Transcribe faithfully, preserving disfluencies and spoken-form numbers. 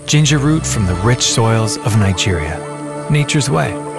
Ginger root from the rich soils of Nigeria. Nature's way.